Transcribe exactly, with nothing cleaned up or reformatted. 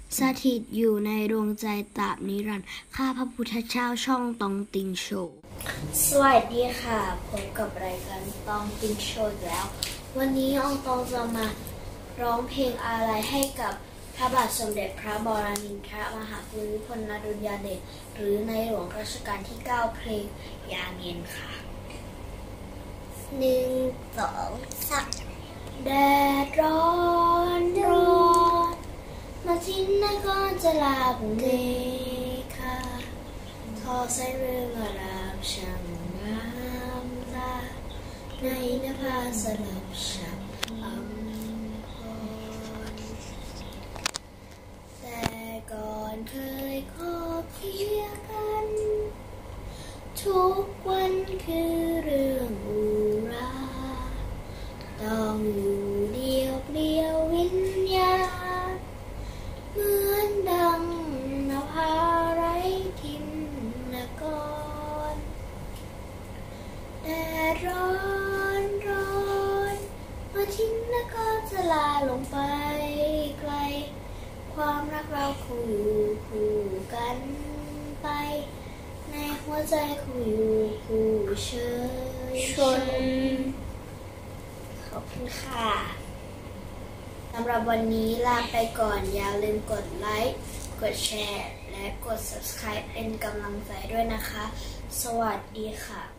สถิตอยู่ในดวงใจตราบนิรันดร์ข้าพระพุทธเจ้าช่องตองติงโชว์สวัสดีค่ะพบกับรายการตองติงโชว์แล้ววันนี้อองตองจะมาร้องเพลงอะไรให้กับพระบาทสมเด็จพระบรมครูมหาภูมิพลอดุลยเดชหรือในหลวงรัชกาลที่เก้าเพลงยามเย็นค่ะหนึ่งสองสามแดดร้อนร้อนมาทิ้งนครจะลาบุเรค่ะทอสายเรื่องอารามช่างงามตาในนภาสลับฉับอัมพรแต่ก่อนเคยขอบเคียงกันทุกวันคือเรื่องอุราต้องอยู่เดียวเดียววิญญาณเหมือนดังนภาไร้ทินนกรแดดร้อนร้อนมาทิ้งนกรจะลาลงไปไกลความรักเราคู่อยู่คู่กันไปในหัวใจคู่อยู่คู่เชยชนขอบคุณค่ะสำหรับวันนี้ลาไปก่อนอย่าลืมกดไลค์กดแชร์และกด ซับสไครบ์ เป็นกำลังใจด้วยนะคะสวัสดีค่ะ